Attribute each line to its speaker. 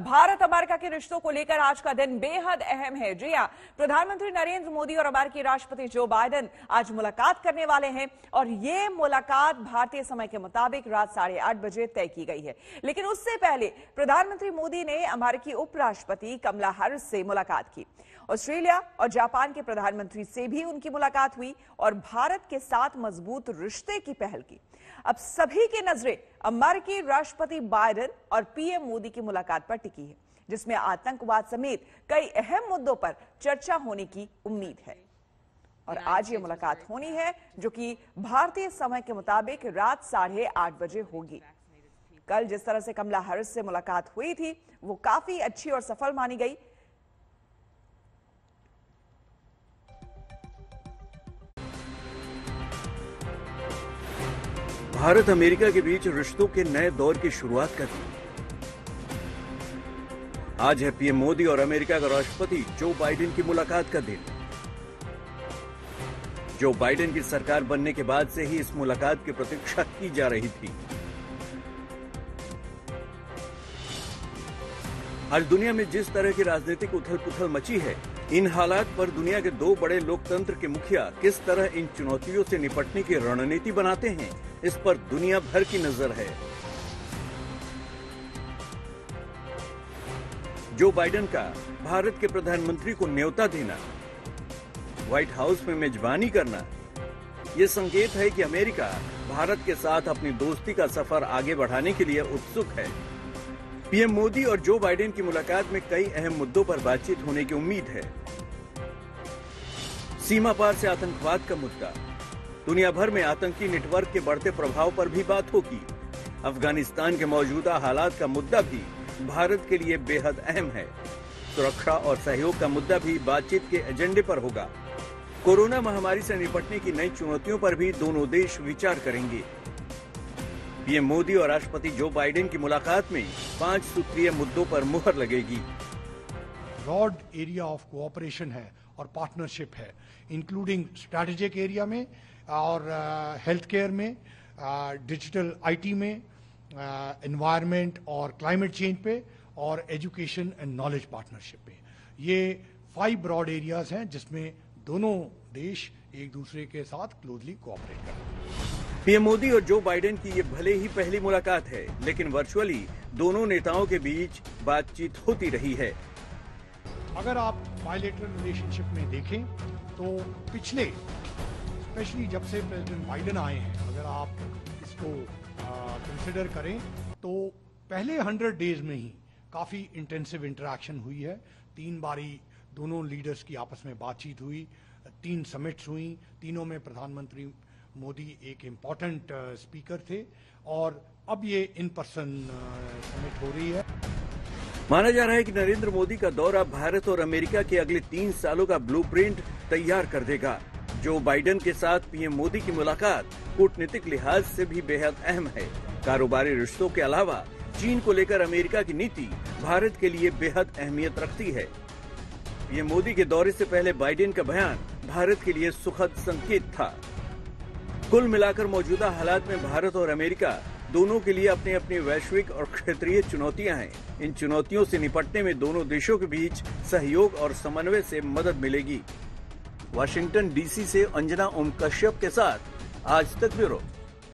Speaker 1: Bharat America के रिश्तों को लेकर आज का दिन बेहद अहम है। जी हां, प्रधानमंत्री नरेंद्र मोदी और अमेरिकी राष्ट्रपति जो बाइडेन आज मुलाकात करने वाले हैं और ये मुलाकात भारतीय समय के मुताबिक रात 8:30 बजे तय की गई है। लेकिन उससे पहले प्रधानमंत्री मोदी ने अमेरिकी उपराष्ट्रपति कमला हैरिस से मुलाकात की। ऑस्ट्रेलिया और जापान के प्रधानमंत्री से भी उनकी मुलाकात हुई और भारत के साथ मजबूत रिश्ते की पहल की। अब सभी की नजरें अमेरिकी राष्ट्रपति बाइडेन और पीएम मोदी की मुलाकात पर टिकी है, जिसमें आतंकवाद समेत कई अहम मुद्दों पर चर्चा होने की उम्मीद है। और आज ये मुलाकात होनी है जो कि भारतीय समय के मुताबिक रात 8:30 बजे होगी। कल जिस तरह से कमला हैरिस से मुलाकात हुई थी वो काफी अच्छी और सफल मानी गई।
Speaker 2: भारत अमेरिका के बीच रिश्तों के नए दौर की शुरुआत कर दी। आज है पीएम मोदी और अमेरिका का राष्ट्रपति जो बाइडेन की मुलाकात का दिन। जो बाइडेन की सरकार बनने के बाद से ही इस मुलाकात की प्रतीक्षा की जा रही थी। आज दुनिया में जिस तरह की राजनीतिक उथल-पुथल मची है, इन हालात पर दुनिया के दो बड़े लोकतंत्र के मुखिया किस तरह इन चुनौतियों से निपटने की रणनीति बनाते हैं, इस पर दुनिया भर की नजर है। जो बाइडेन का भारत के प्रधानमंत्री को न्योता देना, व्हाइट हाउस में मेजबानी करना, यह संकेत है कि अमेरिका भारत के साथ अपनी दोस्ती का सफर आगे बढ़ाने के लिए उत्सुक है। पीएम मोदी और जो बाइडेन की मुलाकात में कई अहम मुद्दों पर बातचीत होने की उम्मीद है। सीमा पार से आतंकवाद का मुद्दा, दुनिया भर में आतंकी नेटवर्क के बढ़ते प्रभाव पर भी बात होगी। अफगानिस्तान के मौजूदा हालात का मुद्दा भी भारत के लिए बेहद अहम है। सुरक्षा और सहयोग का मुद्दा भी बातचीत के एजेंडे पर होगा। कोरोना महामारी से निपटने की नई चुनौतियों पर भी दोनों देश विचार करेंगे। पीएम मोदी और राष्ट्रपति जो बाइडेन की मुलाकात में 5 सूत्रीय मुद्दों पर मुहर लगेगी।
Speaker 3: ब्रॉड एरिया ऑफ कोऑपरेशन है और पार्टनरशिप है, इंक्लूडिंग स्ट्रैटेजिक एरिया में और हेल्थ केयर में, डिजिटल आईटी में, एनवायरनमेंट और क्लाइमेट चेंज पे और एजुकेशन एंड नॉलेज पार्टनरशिप पे। ये 5 ब्रॉड एरियाज हैं जिसमें दोनों देश एक दूसरे के साथ क्लोजली कोऑपरेट करें।
Speaker 2: पीएम मोदी और जो बाइडेन की ये भले ही पहली मुलाकात है, लेकिन वर्चुअली दोनों नेताओं के बीच बातचीत होती रही है।
Speaker 3: अगर आप बायलैटरल रिलेशनशिप में देखें तो पिछले, स्पेशली जब से प्रेसिडेंट बाइडेन आए हैं, अगर आप इसको कंसिडर करें तो पहले 100 डेज में ही काफी इंटेंसिव इंटरेक्शन हुई है। 3 बारी दोनों लीडर्स की आपस में बातचीत हुई, 3 समिट्स हुई, तीनों में प्रधानमंत्री मोदी एक इम्पॉर्टेंट स्पीकर थे और अब ये इन पर्सन समिट हो रही है।
Speaker 2: माना जा रहा है कि नरेंद्र मोदी का दौरा भारत और अमेरिका के अगले 3 सालों का ब्लूप्रिंट तैयार कर देगा। जो बाइडेन के साथ पीएम मोदी की मुलाकात कूटनीतिक लिहाज से भी बेहद अहम है। कारोबारी रिश्तों के अलावा चीन को लेकर अमेरिका की नीति भारत के लिए बेहद अहमियत रखती है। पीएम मोदी के दौरे से पहले बाइडेन का बयान भारत के लिए सुखद संकेत था। कुल मिलाकर मौजूदा हालात में भारत और अमेरिका दोनों के लिए अपनी अपनी वैश्विक और क्षेत्रीय चुनौतियां हैं। इन चुनौतियों से निपटने में दोनों देशों के बीच सहयोग और समन्वय से मदद मिलेगी। वाशिंगटन डीसी से अंजना ओम कश्यप के साथ आज तक ब्यूरो।